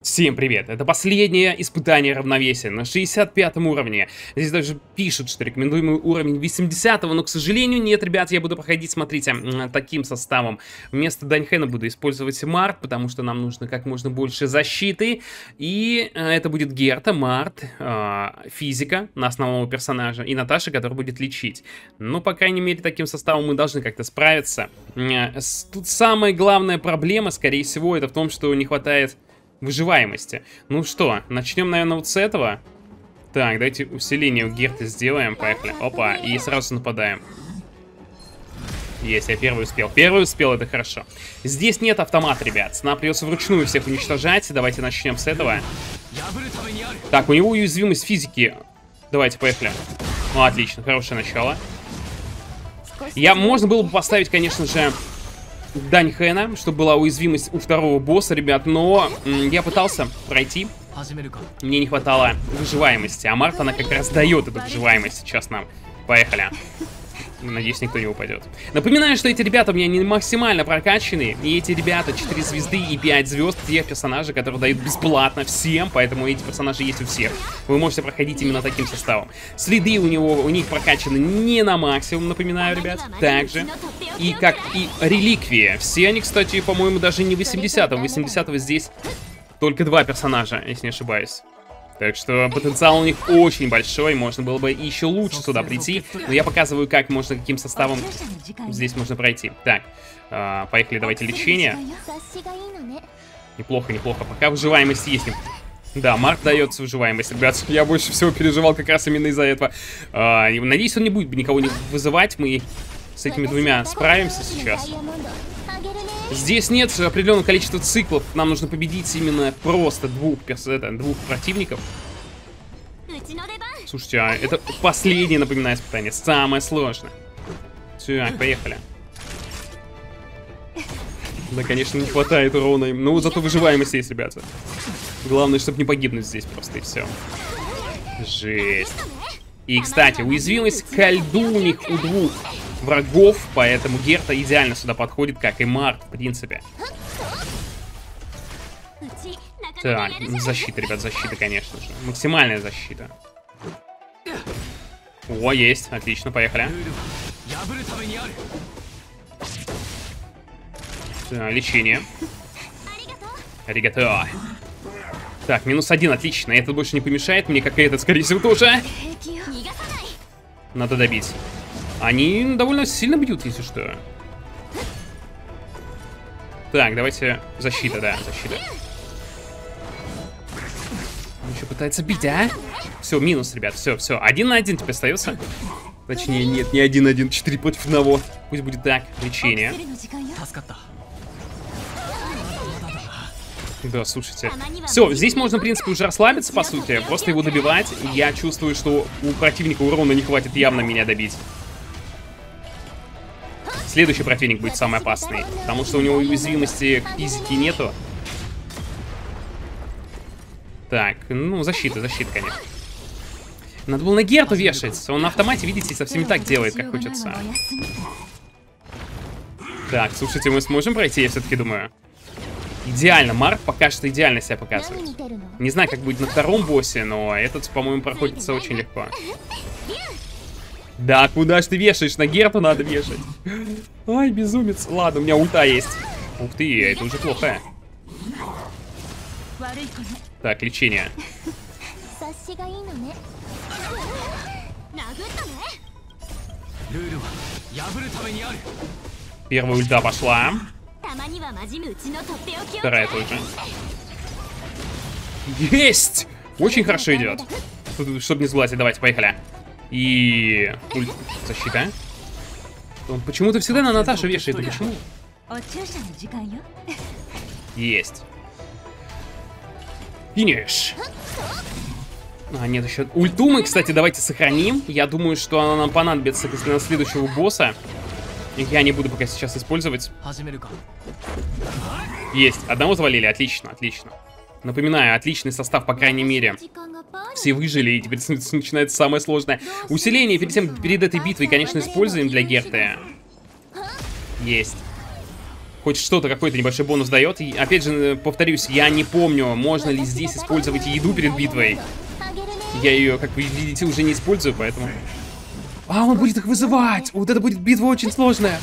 Всем привет! Это последнее испытание равновесия на 65 уровне. Здесь даже пишут, что рекомендуемый уровень 80-го, но, к сожалению, нет, ребят, я буду проходить, смотрите, таким составом. Вместо Даньхэна буду использовать Март, потому что нам нужно как можно больше защиты. И это будет Герта, Март, Физика на основного персонажа и Наташа, которая будет лечить. Ну, по крайней мере, таким составом мы должны как-то справиться. Тут самая главная проблема, скорее всего, это в том, что не хватает выживаемости. Ну что, начнем, наверное, вот с этого. Так, давайте усиление у Герты сделаем. Поехали. Опа, и сразу нападаем. Есть, я первый успел. Первый успел, это хорошо. Здесь нет автомата, ребят. Нам придется вручную всех уничтожать. Давайте начнем с этого. Так, у него уязвимость физики. Давайте, поехали. Ну, отлично, хорошее начало. Можно было бы поставить, конечно же, Даньхэна, чтобы была уязвимость у второго босса, ребят, но я пытался пройти, мне не хватало выживаемости, а Марта, она как раз дает эту выживаемость сейчас нам. Поехали. Надеюсь, никто не упадет. Напоминаю, что эти ребята у меня не максимально прокачанные, и эти ребята 4 звезды и 5 звезд, те персонажи, которые дают бесплатно всем, поэтому эти персонажи есть у всех. Вы можете проходить именно таким составом. Следы у них прокачаны не на максимум, напоминаю, ребят, также. И как и реликвии. Все они, кстати, по-моему, даже не 80-го. 80-го здесь только 2 персонажа, если не ошибаюсь. Так что потенциал у них очень большой, можно было бы еще лучше сюда прийти. Но я показываю, как можно, каким составом здесь можно пройти. Так, поехали, давайте лечение. Неплохо, неплохо, пока выживаемость есть. Да, Март дается выживаемость, ребят. Я больше всего переживал как раз именно из-за этого. Надеюсь, он не будет никого не вызывать, мы с этими двумя справимся сейчас. Здесь нет определенного количества циклов. Нам нужно победить именно просто двух противников. Слушайте, это последнее, напоминаю, испытание. Самое сложное. Так, поехали. Да, конечно, не хватает урона им. Но зато выживаемость есть, ребята. Главное, чтобы не погибнуть здесь просто, и все. Жесть. И, кстати, уязвимость ко льду у них у двух врагов, поэтому Герта идеально сюда подходит, как и Март, в принципе. Так, защита, ребят, защита, конечно же. Максимальная защита. О, есть, отлично, поехали. Так, лечение. Аригато. Так, -1, отлично. Это больше не помешает мне, как и этот, скорее всего, тоже. Надо добить. Они довольно сильно бьют, если что. Так, давайте... Защита, да, защита. Он еще пытается бить, а? Все, минус, ребят, все, все. 1 на 1 теперь остается. Точнее, нет, не 1-1, 4 против 1. Пусть будет так. Лечение. Да, слушайте. Все, здесь можно, в принципе, уже расслабиться, по сути. Просто его добивать. Я чувствую, что у противника урона не хватит явно меня добить. Следующий противник будет самый опасный, потому что у него уязвимости к физике нету. Так, ну, защита, конечно. Надо было на Герту вешать. Он на автомате, видите, совсем не так делает, как хочется. Так, слушайте, мы сможем пройти, я все-таки думаю. Идеально, Марк пока что идеально себя показывает. Не знаю, как будет на втором боссе, но этот, по-моему, проходится очень легко. Да, куда ж ты вешаешь? На Герту надо вешать. Ай, безумец. Ладно, у меня ульта есть. Ух ты, это уже плохо. Так, лечение. Первая ульта пошла. Вторая тоже. Есть! Очень хорошо идет. Чтобы не сглазить, давайте, поехали. И... защита. Он почему-то всегда на Наташу вешает. И почему? Есть. Финиш. А, нет, еще... Ульту мы, кстати, давайте сохраним. Я думаю, что она нам понадобится на следующего босса. Я не буду пока сейчас использовать. Есть. Одного завалили. Отлично, отлично. Напоминаю, отличный состав, по крайней мере. Все выжили, и теперь начинается самое сложное. Усиление перед этой битвой, конечно, используем для Герты. Есть. хоть что-то, какой-то небольшой бонус дает. И опять же, повторюсь, я не помню, можно ли здесь использовать еду перед битвой. Я ее, как вы видите, уже не использую, поэтому... А, он будет их вызывать! Вот это будет битва очень сложная.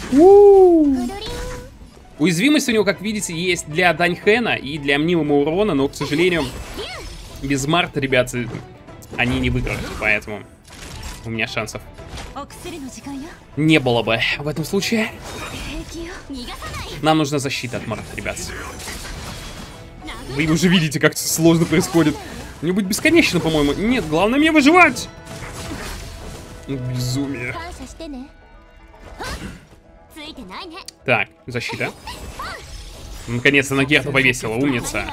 Уязвимость у него, как видите, есть для Даньхэна и для мнимого урона, но, к сожалению, без Марта, ребят, они не выиграют, поэтому у меня шансов не было бы в этом случае. Нам нужна защита от Марта, ребят. Вы уже видите, как сложно происходит. Мне будет бесконечно, по-моему. Нет, главное мне выживать. Безумие. Так, защита. Наконец-то на Герту повесила, умница.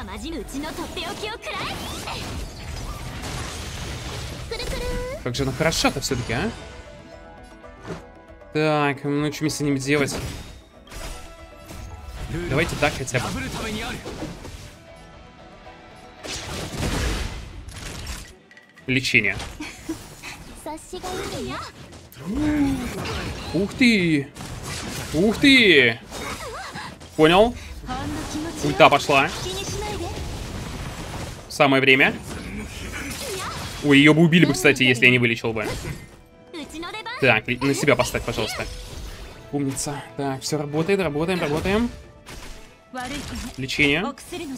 Как же она хороша-то все-таки, а? Так, ну что мне с ним делать? Давайте так хотя бы. Лечение. Ух ты! Ух ты! Понял? Ульта пошла. Самое время. Ой, ее бы убили бы, кстати, если я не вылечил бы. Так, на себя поставь, пожалуйста. Умница. Так, все работает, работаем. Лечение.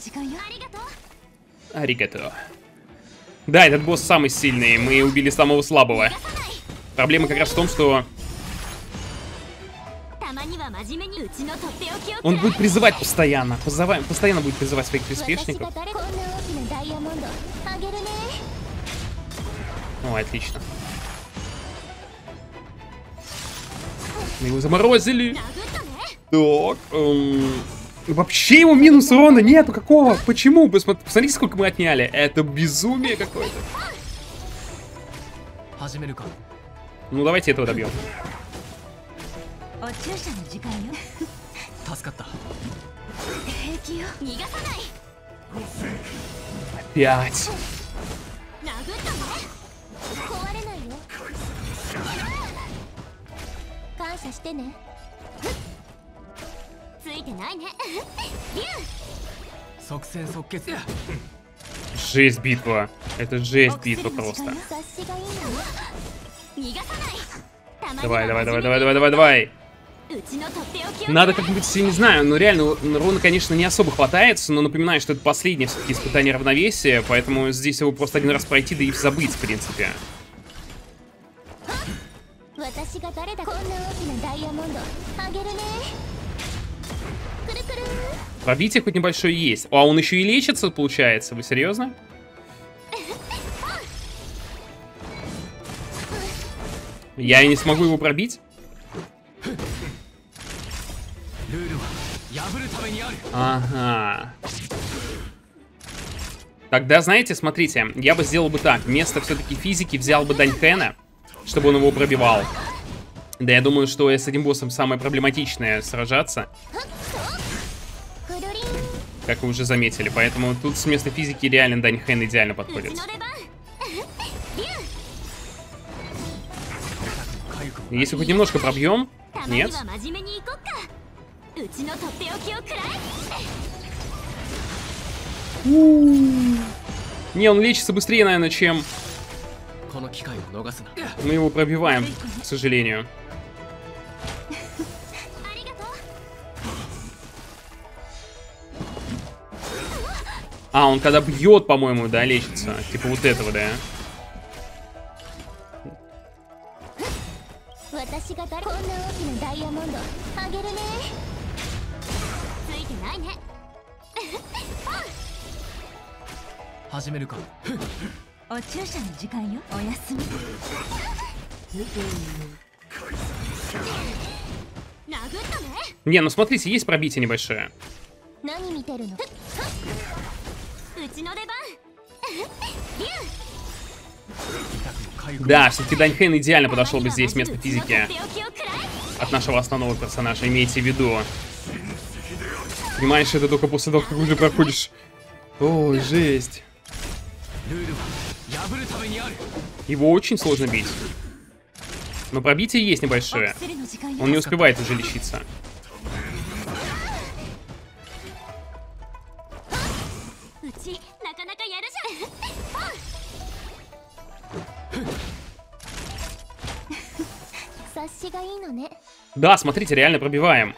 Аригато. Да, этот босс самый сильный. Мы убили самого слабого. Проблема как раз в том, что... Он будет призывать постоянно. Постоянно будет призывать своих приспешников. О, отлично. Мы его заморозили. Так. Вообще его минус урона нету. Какого? Почему? Посмотрите, сколько мы отняли. Это безумие какое-то. Ну, давайте этого добьем. Опять. Жесть битва. Это жесть битва просто. Давай. Надо как-нибудь, я не знаю, но реально урона, конечно, не особо хватает, но напоминаю, что это последнее все-таки испытание равновесия, поэтому здесь его просто один раз пройти, да и забыть, в принципе. Пробитие хоть небольшое есть. А он еще и лечится, получается. Вы серьезно? Я и не смогу его пробить? Ага. Тогда, знаете, смотрите, я бы сделал бы так. Вместо все-таки физики взял бы Даньхэна, чтобы он его пробивал. Да, я думаю, что с этим боссом самое проблематичное сражаться. Как вы уже заметили. Поэтому тут вместо физики реально Даньхэн идеально подходит. Если хоть немножко пробьем. Нет? Не, он лечится быстрее, наверное, чем... Мы его пробиваем, к сожалению. А, он когда бьет, по-моему, да, лечится. Типа вот этого, да. Не, ну смотрите, есть пробитие небольшое. Да, все-таки Даньхэн идеально подошел бы здесь вместо физики от нашего основного персонажа, имейте в виду. Понимаешь, это только после того, как уже проходишь. Ой, жесть. Его очень сложно бить. Но пробитие есть небольшое. Он не успевает уже лечиться. Да, смотрите, реально пробиваем.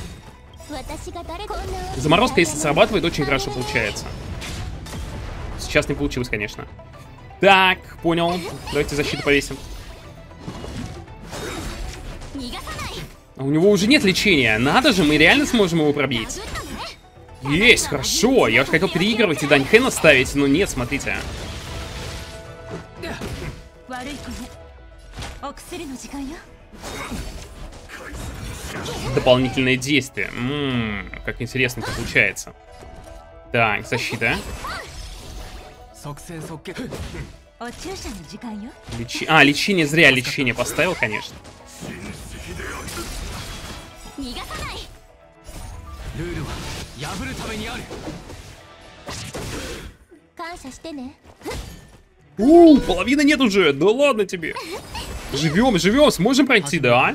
Заморозка, если срабатывает, очень хорошо получается. Сейчас не получилось, конечно. Так, понял. Давайте защиту повесим. А у него уже нет лечения. Надо же, мы реально сможем его пробить. Есть, хорошо. Я уж хотел переигрывать и Даньхэна ставить, но нет, смотрите. Дополнительные действия. Как интересно это получается. Так, защита. Лечение зря лечение поставил, конечно. Половины нет уже. Да ладно тебе. Живем, живем, сможем пройти, да?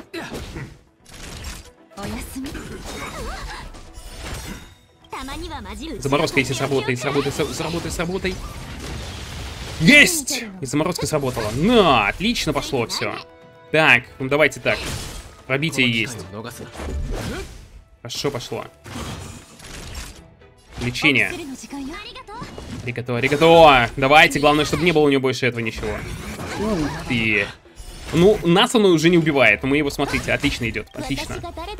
Заморозка, если сработает, сработай. Есть! И заморозка сработала. На, отлично пошло все. Так, ну давайте так. Пробитие есть. Хорошо пошло. Лечение. Аригато. Давайте, главное, чтобы не было у него больше этого ничего. Ух ты. Ну, нас оно уже не убивает. Но мы его, смотрите, отлично идет. Отлично.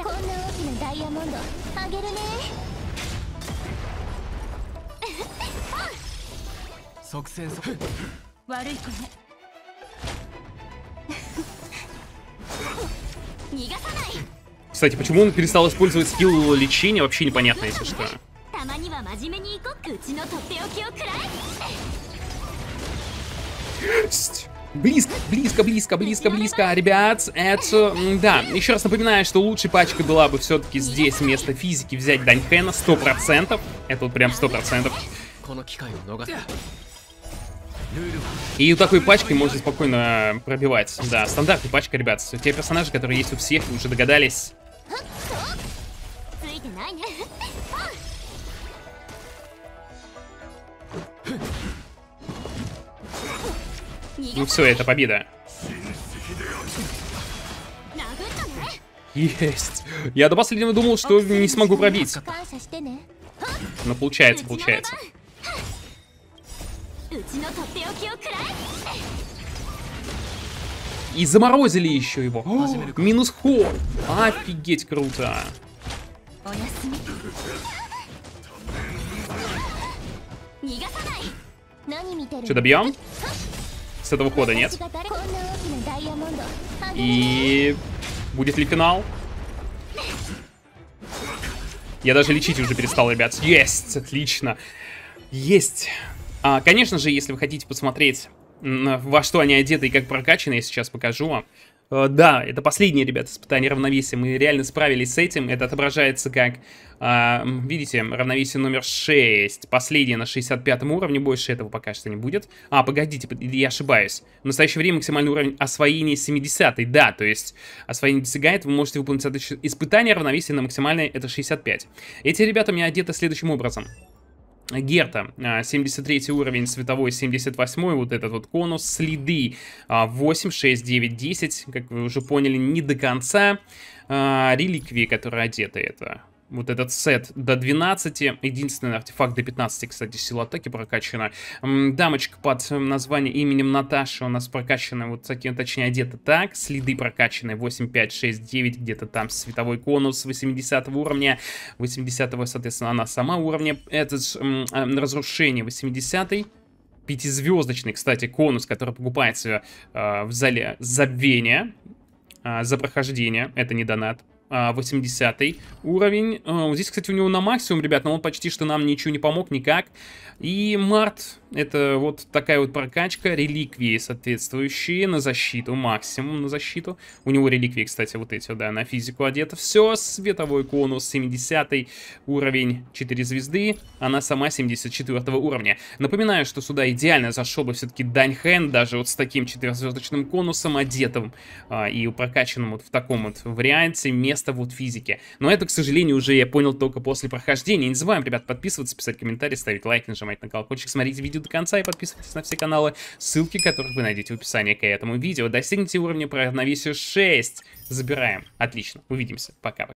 Кстати, почему он перестал использовать скилл лечения, вообще непонятно, если что. Есть! Близко, ребят. Это, да, еще раз напоминаю, что лучшей пачкой была бы все-таки здесь вместо физики взять Даньхэна 100%. Это вот прям 100%. И у такой пачкой можно спокойно пробивать. Да, стандартная пачка, ребят. Те персонажи, которые есть у всех, вы уже догадались. Ну все, это победа. Есть. Я до последнего думал, что не смогу пробить. Но получается. И заморозили еще его. Минус ход. Офигеть, круто. Что, добьем? С этого хода нет. И будет ли финал? Я даже лечить уже перестал, ребят. Есть, отлично. Есть. Конечно же, если вы хотите посмотреть, во что они одеты и как прокачаны, я сейчас покажу вам. Да, это последнее, ребят, испытание равновесия. Мы реально справились с этим. Это отображается как, видите, равновесие номер 6. Последнее на 65-м уровне. Больше этого пока что не будет. Погодите, я ошибаюсь. В настоящее время максимальный уровень освоения 70-й. Да, то есть освоение достигает. Вы можете выполнить испытание равновесия на максимальное. Это 65. Эти ребята у меня одеты следующим образом. Герта, 73 уровень, световой 78, вот этот вот конус, следы 8, 6, 9, 10, как вы уже поняли, не до конца. Реликвии, которые одеты, это вот этот сет до 12, единственный артефакт до 15, кстати, сила атаки прокачана. Дамочка под названием именем Наташа у нас прокачана вот таким, точнее одета так, следы прокачаны 8, 5, 6, 9, где-то там световой конус 80 уровня, 80, соответственно, она сама уровня, этот разрушение 80, 5-звездочный, кстати, конус, который покупается в зале забвения за прохождение, это не донат. 80 уровень. Здесь, кстати, у него на максимум, ребят, но он почти что нам ничего не помог никак. И март, это вот такая вот прокачка. Реликвии соответствующие на защиту, максимум на защиту. У него реликвии, кстати, вот эти, да, на физику одеты. Все, световой конус, 70 уровень, 4 звезды. Она сама 74 уровня. Напоминаю, что сюда идеально зашел бы все-таки Даньхэн, даже вот с таким 4-звездочным конусом одетым и прокачанным вот в таком вот варианте место вот физики. Но это, к сожалению, уже я понял только после прохождения. Не забываем, ребят, подписываться, писать комментарии, ставить лайк, нажимать на колокольчик, смотрите видео до конца и подписывайтесь на все каналы, ссылки которых вы найдете в описании к этому видео. Достигните уровня по равновесию 6. забираем. Отлично, увидимся, пока.